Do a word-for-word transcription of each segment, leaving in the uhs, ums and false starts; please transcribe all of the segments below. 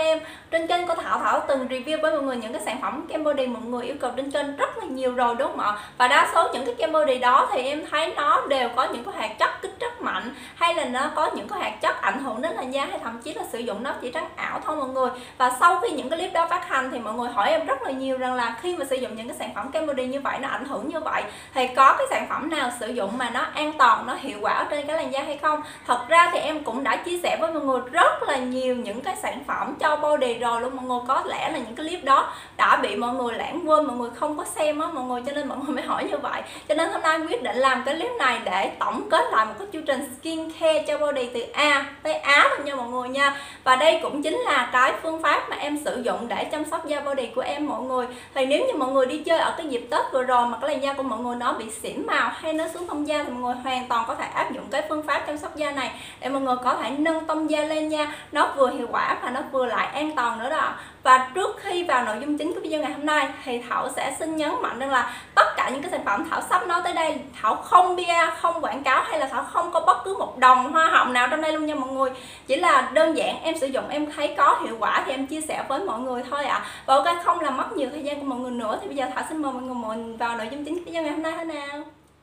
em. Trên kênh của Thảo Thảo từng review với mọi người những cái sản phẩm kem body mọi người yêu cầu trên kênh rất là nhiều rồi đúng không ạ? Và đa số những cái kem body đó thì em thấy nó đều có những cái hoạt chất kích rất mạnh, hay là nó có những cái hoạt chất ảnh hưởng đến làn da, hay thậm chí là sử dụng nó chỉ trắng ảo thôi mọi người. Và sau khi những cái clip đó phát hành thì mọi người hỏi em rất là nhiều rằng là khi mà sử dụng những cái sản phẩm kem body như vậy, nó ảnh hưởng như vậy, thì có cái sản phẩm nào sử dụng mà nó an toàn, nó hiệu quả ở trên cái làn da hay không? Thật ra thì em cũng đã chia sẻ với mọi người rất là nhiều những cái sản phẩm cho body rồi luôn mọi người. Có lẽ là những cái clip đó đã bị mọi người lãng quên, mọi người không có xem á mọi người, cho nên mọi người mới hỏi như vậy. Cho nên hôm nay quyết định làm cái clip này để tổng kết lại một cái chương trình skin care cho body từ A tới Á luôn nha mọi người nha. Và đây cũng chính là cái phương pháp mà em sử dụng để chăm sóc da body của em mọi người. Thì nếu như mọi người đi chơi ở cái dịp Tết vừa rồi mà cái làn da của mọi người nó bị xỉn màu hay nó xuống tông da, thì mọi người hoàn toàn có thể áp dụng cái phương pháp chăm sóc da này để mọi người có thể nâng tông da lên nha. Nó vừa hiệu quả và nó vừa lại an toàn nữa đó. Và trước khi vào nội dung chính của video ngày hôm nay thì Thảo sẽ xin nhấn mạnh rằng là tất cả những cái sản phẩm Thảo sắp nói tới đây, Thảo không pê e, không quảng cáo, hay là Thảo không có bất cứ một đồng hoa hồng nào trong đây luôn nha mọi người. Chỉ là đơn giản em sử dụng em thấy có hiệu quả thì em chia sẻ với mọi người thôi ạ. À. Và ok, không làm mất nhiều thời gian của mọi người nữa thì bây giờ Thảo xin mời mọi người mọi người vào nội dung chính của video ngày hôm nay thế nào.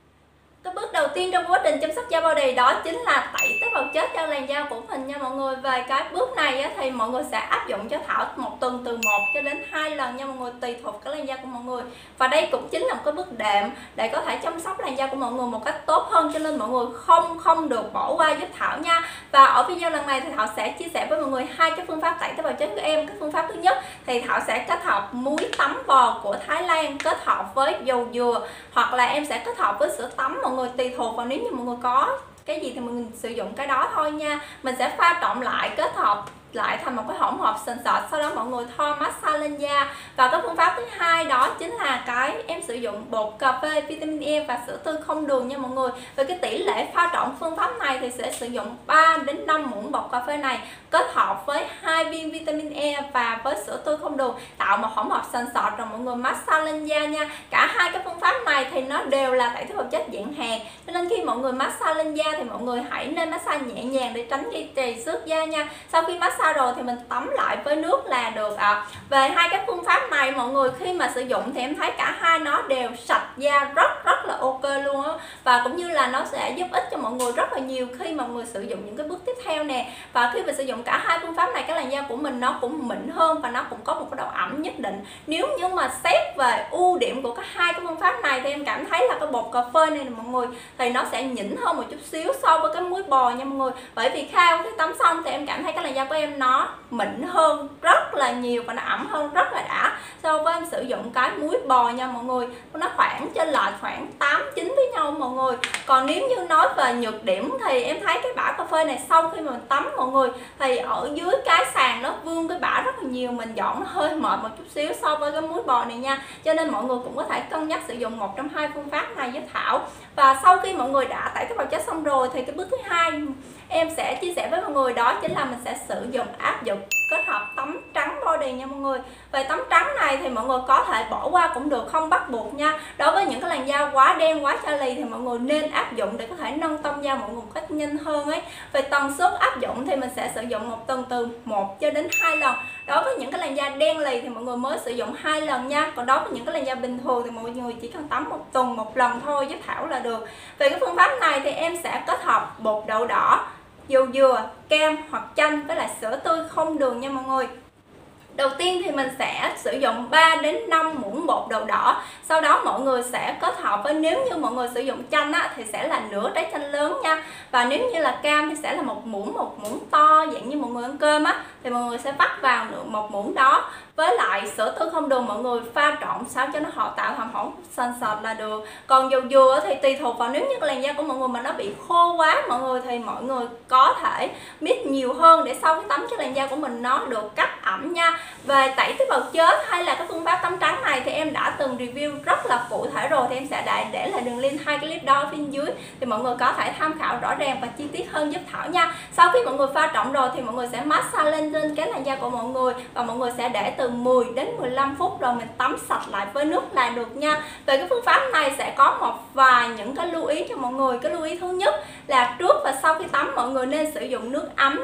Cái bước đầu tiên trong quá trình chăm sóc da body đó chính là tẩy tế bào chết cho làn da của mình nha mọi người. Về cái bước này á, thì mọi người sẽ áp dụng cho Thảo một tuần từ một cho đến hai lần nha mọi người, tùy thuộc cái làn da của mọi người. Và đây cũng chính là một cái bước đệm để có thể chăm sóc làn da của mọi người một cách tốt hơn, cho nên mọi người không không được bỏ qua giúp Thảo nha. Và ở video lần này thì Thảo sẽ chia sẻ với mọi người hai cái phương pháp tẩy tế bào chết của em. Cái phương pháp thứ nhất thì Thảo sẽ kết hợp muối tắm bò của Thái Lan kết hợp với dầu dừa, hoặc là em sẽ kết hợp với sữa tắm mọi người, tùy thuộc vào nếu như mọi người có cái gì thì mình sử dụng cái đó thôi nha. Mình sẽ pha trộn lại, kết hợp lại thành một cái hỗn hợp sền sệt, sau đó mọi người thoa massage lên da. Và cái phương pháp thứ hai đó chính là cái em sử dụng bột cà phê, vitamin E và sữa tươi không đường nha mọi người. Về cái tỷ lệ pha trộn phương pháp này thì sẽ sử dụng ba đến năm muỗng bột cà phê này kết hợp với hai viên vitamin E và với sữa tươi không đường, tạo một hỗn hợp sền sệt rồi mọi người massage lên da nha. Cả hai cái phương pháp này thì nó đều là tẩy tế bào chết dạng hàn, cho nên khi mọi người massage lên da thì mọi người hãy nên massage nhẹ nhàng để tránh gây trầy xước da nha. Sau khi massage rồi thì mình tắm lại với nước là được ạ. À. Về hai cái phương pháp này mọi người khi mà sử dụng thì em thấy cả hai nó đều sạch da rất rất là ok luôn á. Và cũng như là nó sẽ giúp ích cho mọi người rất là nhiều khi mà mọi người sử dụng những cái bước tiếp theo nè. Và khi mà sử dụng cả hai phương pháp này, cái làn da của mình nó cũng mịn hơn và nó cũng có một cái độ ẩm nhất định. Nếu như mà xét về ưu điểm của các hai cái phương pháp này thì em cảm thấy là cái bột cà phê này nè mọi người thì nó sẽ nhỉnh hơn một chút xíu so với cái muối bò nha mọi người. Bởi vì sau khi tắm xong thì em cảm thấy cái làn da của em nó mịn hơn rất là nhiều và nó ẩm hơn rất là đã so với em sử dụng cái muối bò nha mọi người. Nó khoảng trên lệch khoảng tám chín với nhau mọi người. Còn nếu như nói về nhược điểm thì em thấy cái bã cà phê này sau khi mà mình tắm mọi người thì ở dưới cái sàn nó vương cái bã rất là nhiều, mình dọn nó hơi mệt một chút xíu so với cái muối bò này nha. Cho nên mọi người cũng có thể cân nhắc sử dụng một trong hai phương pháp này với Thảo. Và sau khi mọi người đã tẩy tế bào chết xong rồi thì cái bước thứ hai em sẽ chia sẻ với mọi người đó chính là mình sẽ sử dụng áp dụng kết hợp tắm trắng body nha mọi người. Về tắm trắng này thì mọi người có thể bỏ qua cũng được, không bắt buộc nha. Đối với những cái làn da quá đen quá chai thì mọi người nên áp dụng để có thể nâng tông da mọi người một cách nhanh hơn ấy. Về tần suất áp dụng thì mình sẽ sử dụng một tuần từ một cho đến hai lần. Đối với những cái làn da đen lì thì mọi người mới sử dụng hai lần nha. Còn đối với những cái làn da bình thường thì mọi người chỉ cần tắm một tuần một lần thôi với Thảo là được. Về cái phương pháp này thì em sẽ kết hợp bột đậu đỏ, dầu dừa, kem hoặc chanh với lại sữa tươi không đường nha mọi người. Đầu tiên thì mình sẽ sử dụng ba đến năm muỗng bột đậu đỏ. Sau đó mọi người sẽ kết hợp với, nếu như mọi người sử dụng chanh á, thì sẽ là nửa trái chanh lớn nha. Và nếu như là cam thì sẽ là một muỗng, một muỗng to dạng như mọi người ăn cơm á, thì mọi người sẽ vắt vào một muỗng đó. Với lại sữa tươi không đường mọi người pha trộn sao cho nó họ tạo thành hỗn sền sệt là được. Còn dầu dừa thì tùy thuộc vào, nếu như cái làn da của mọi người mà nó bị khô quá mọi người thì mọi người có thể mix nhiều hơn để sau cái tắm cho làn da của mình nó được cắt ẩm nha. Về tẩy tế bào chết hay là cái phương pháp tắm trắng này thì em đã từng review rất là cụ thể rồi, thì em sẽ để, để lại đường link hai cái clip đó ở phía dưới thì mọi người có thể tham khảo rõ ràng và chi tiết hơn giúp Thảo nha. Sau khi mọi người pha trộn rồi thì mọi người sẽ massage lên trên cái làn da của mọi người và mọi người sẽ để từ mười đến mười lăm phút rồi mình tắm sạch lại với nước là được nha. Về cái phương pháp này sẽ có một vài những cái lưu ý cho mọi người. Cái lưu ý thứ nhất là trước và sau khi tắm mọi người nên sử dụng nước ấm nha.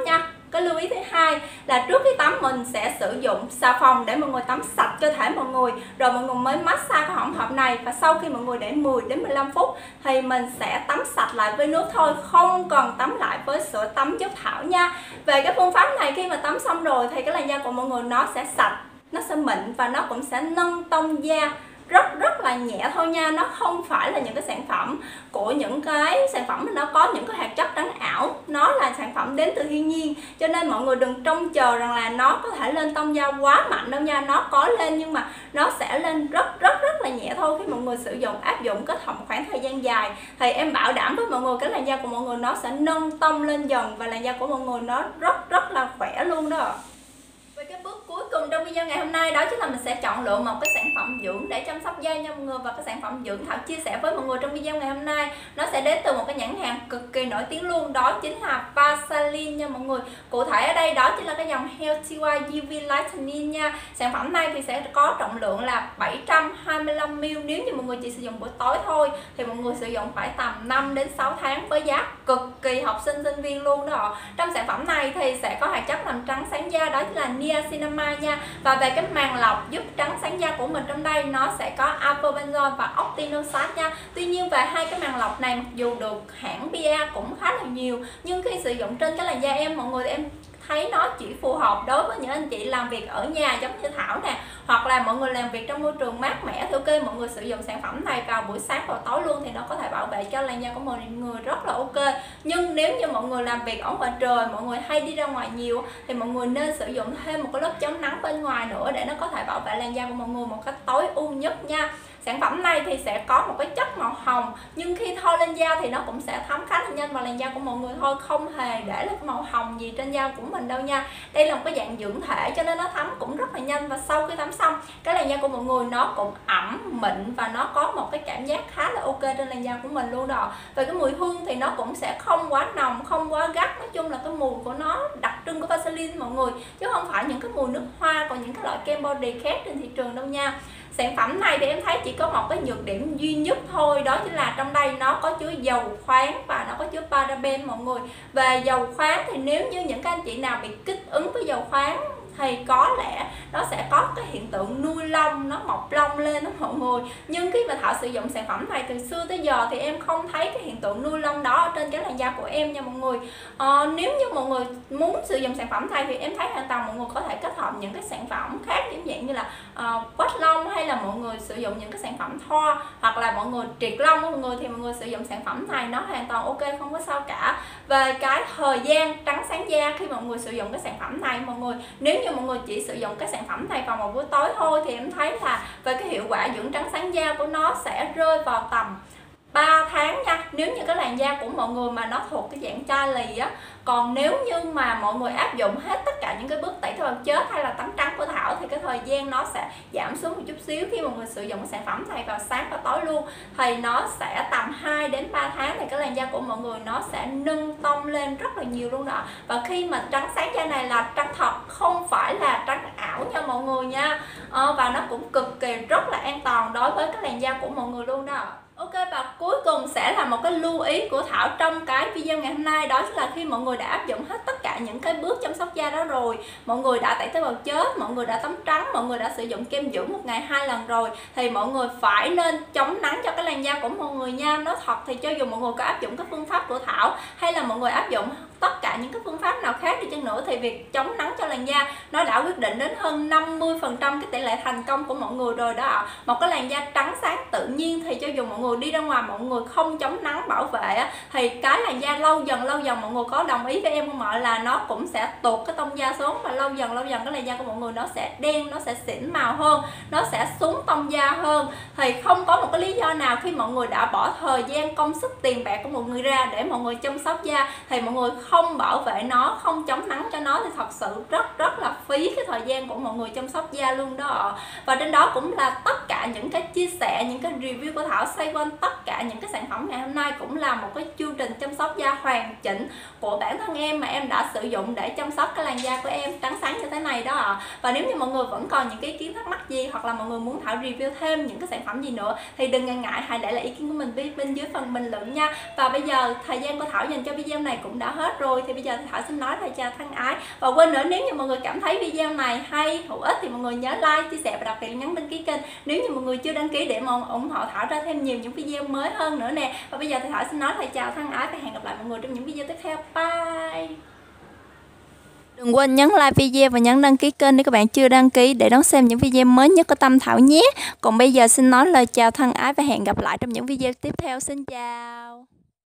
Cái lưu ý thứ hai là trước khi tắm mình sẽ sử dụng xà phòng để mọi người tắm sạch cơ thể mọi người, rồi mọi người mới massage cái hỗn hợp này, và sau khi mọi người để mười đến mười lăm phút thì mình sẽ tắm sạch lại với nước thôi, không cần tắm lại với sữa tắm chất thảo nha. Về cái phương pháp này, khi mà tắm xong rồi thì cái làn da của mọi người nó sẽ sạch, nó sẽ mịn và nó cũng sẽ nâng tông da rất rất là nhẹ thôi nha. Nó không phải là những cái sản phẩm của những cái sản phẩm mà nó có những cái hoạt chất trắng ảo, nó là sản phẩm đến từ thiên nhiên, cho nên mọi người đừng trông chờ rằng là nó có thể lên tông da quá mạnh đâu nha. Nó có lên nhưng mà nó sẽ lên rất rất rất là nhẹ thôi. Khi mọi người sử dụng áp dụng kết hợp một khoảng thời gian dài thì em bảo đảm với mọi người cái làn da của mọi người nó sẽ nâng tông lên dần, và làn da của mọi người nó rất rất là khỏe luôn đó. Về cái bước cuối cùng trong video ngày hôm nay, đó chính là mình sẽ chọn lựa một cái sản phẩm dưỡng để chăm sóc da nha mọi người. Và cái sản phẩm dưỡng Thảo chia sẻ với mọi người trong video ngày hôm nay nó sẽ đến từ một cái nhãn hàng cực kỳ nổi tiếng luôn, đó chính là Vaseline nha mọi người. Cụ thể ở đây đó chính là cái dòng Healthy White u vê Lightening nha. Sản phẩm này thì sẽ có trọng lượng là bảy trăm hai mươi lăm mi li lít. Nếu như mọi người chỉ sử dụng buổi tối thôi thì mọi người sử dụng phải tầm năm đến sáu tháng với giá cực kỳ học sinh sinh viên luôn đó. Trong sản phẩm này thì sẽ có hoạt chất làm trắng sáng da, đó chính là niacinamide nha. Và về cái màng lọc giúp trắng sáng da của mình, trong đây nó sẽ có alpha-benzoate và octinoxate nha. Tuy nhiên về hai cái màng lọc này, mặc dù được hãng pê e cũng khá là nhiều, nhưng khi sử dụng trên cái làn da em mọi người, em thấy nó chỉ phù hợp đối với những anh chị làm việc ở nhà giống như Thảo nè, hoặc là mọi người làm việc trong môi trường mát mẻ thì ok, mọi người sử dụng sản phẩm này vào buổi sáng và tối luôn thì nó có thể bảo vệ cho làn da của mọi người rất là ok. Nhưng nếu như mọi người làm việc ở ngoài trời, mọi người hay đi ra ngoài nhiều thì mọi người nên sử dụng thêm một cái lớp chống nắng bên ngoài nữa để nó có thể bảo vệ làn da của mọi người một cách tối ưu nhất nha. Sản phẩm này thì sẽ có một cái chất màu hồng, nhưng khi thoa lên da thì nó cũng sẽ thấm khá là nhanh vào làn da của mọi người thôi, không hề để lại cái màu hồng gì trên da của mình đâu nha. Đây là một cái dạng dưỡng thể cho nên nó thấm cũng rất là nhanh, và sau khi thấm xong cái làn da của mọi người nó cũng ẩm mịn và nó có một cái cảm giác khá là ok trên làn da của mình luôn đó. Về cái mùi hương thì nó cũng sẽ không quá nồng, không quá gắt, nói chung là cái mùi của nó đặc trưng của Vaseline mọi người, chứ không phải những cái mùi nước hoa còn những cái loại kem body khác trên thị trường đâu nha. Sản phẩm này thì em thấy chỉ có một cái nhược điểm duy nhất thôi, đó chính là trong đây nó có chứa dầu khoáng và nó có chứa paraben mọi người. Về dầu khoáng thì nếu như những các anh chị nào bị kích ứng với dầu khoáng thì có lẽ nó sẽ có cái hiện tượng nuôi lông, nó mọc lông lên đó mọi người. Nhưng khi mà Thảo sử dụng sản phẩm này từ xưa tới giờ thì em không thấy cái hiện tượng nuôi lông đó ở trên cái làn da của em nha mọi người. à, Nếu như mọi người muốn sử dụng sản phẩm này thì em thấy hoàn toàn mọi người có thể kết hợp những cái sản phẩm khác, giống dạng như là uh, quét lông, hay là mọi người sử dụng những cái sản phẩm thoa, hoặc là mọi người triệt lông của mọi người thì mọi người sử dụng sản phẩm này nó hoàn toàn ok, không có sao cả. Về cái thời gian trắng sáng da khi mọi người sử dụng cái sản phẩm này mọi người, nếu như mọi người chỉ sử dụng cái sản phẩm này vào một buổi tối thôi thì em thấy là về cái hiệu quả dưỡng trắng sáng da của nó sẽ rơi vào tầm ba tháng nha, nếu như cái làn da của mọi người mà nó thuộc cái dạng chai lì á. Còn nếu như mà mọi người áp dụng hết tất cả những cái bước tẩy thổi chết hay là tắm trắng của Thảo thì cái thời gian nó sẽ giảm xuống một chút xíu. Khi mọi người sử dụng cái sản phẩm này vào sáng và tối luôn thì nó sẽ tầm hai đến ba tháng thì cái làn da của mọi người nó sẽ nâng tông lên rất là nhiều luôn đó. Và khi mà trắng sáng da này là trắng thật, không phải là trắng ảo nha mọi người nha. à, Và nó cũng cực kỳ rất là an toàn đối với cái làn da của mọi người luôn đó. Ok, và cuối cùng sẽ là một cái lưu ý của Thảo trong cái video ngày hôm nay, đó chính là khi mọi người đã áp dụng hết tất cả những cái bước chăm sóc da đó rồi, mọi người đã tẩy tế bào chết, mọi người đã tắm trắng, mọi người đã sử dụng kem dưỡng một ngày hai lần rồi, thì mọi người phải nên chống nắng cho cái làn da của mọi người nha. Nói thật thì cho dù mọi người có áp dụng các phương pháp của Thảo hay là mọi người áp dụng tất cả những cái phương pháp nào khác đi chăng nữa thì việc chống nắng cho làn da nó đã quyết định đến hơn năm mươi phần trăm cái tỷ lệ thành công của mọi người rồi đó. Một cái làn da trắng sáng tự nhiên thì cho dù mọi người đi ra ngoài mọi người không chống nắng bảo vệ á, thì cái làn da lâu dần lâu dần mọi người có đồng ý với em không ạ, là nó cũng sẽ tuột cái tông da xuống, và lâu dần lâu dần cái làn da của mọi người nó sẽ đen, nó sẽ xỉn màu hơn, nó sẽ xuống tông da hơn. Thì không có một cái lý do nào khi mọi người đã bỏ thời gian công sức tiền bạc của mọi người ra để mọi người chăm sóc da thì mọi người không bảo vệ nó, không chống nắng cho nó thì thật sự rất rất là phí cái thời gian của mọi người chăm sóc da luôn đó. Và trên đó cũng là tất cả những cái chia sẻ, những cái review của Thảo xoay quanh tất cả những cái sản phẩm ngày hôm nay cũng là một cái chương trình chăm sóc da hoàn chỉnh của bản thân em mà em đã sử dụng để chăm sóc cái làn da của em trắng sáng như thế này đó ạ. À. Và nếu như mọi người vẫn còn những cái ý kiến thắc mắc gì hoặc là mọi người muốn Thảo review thêm những cái sản phẩm gì nữa thì đừng ngần ngại, hãy để lại ý kiến của mình bên dưới phần bình luận nha. Và bây giờ thời gian của Thảo dành cho video này cũng đã hết rồi, thì bây giờ thì Thảo xin nói lời chào thân ái. Và quên nữa, nếu như mọi người cảm thấy video này hay, hữu ích thì mọi người nhớ like, chia sẻ và đặc biệt là nhấn đăng ký kênh nếu như mọi người chưa đăng ký để mà ủng hộ Thảo ra thêm nhiều những video mới hơn nữa nè. Và bây giờ thì Thảo xin nói lời chào thân ái và hẹn gặp lại mọi người trong những video tiếp theo. Bye. Đừng quên nhấn like video và nhấn đăng ký kênh nếu các bạn chưa đăng ký để đón xem những video mới nhất của Tâm Thảo nhé. Còn bây giờ xin nói lời chào thân ái và hẹn gặp lại trong những video tiếp theo. Xin chào.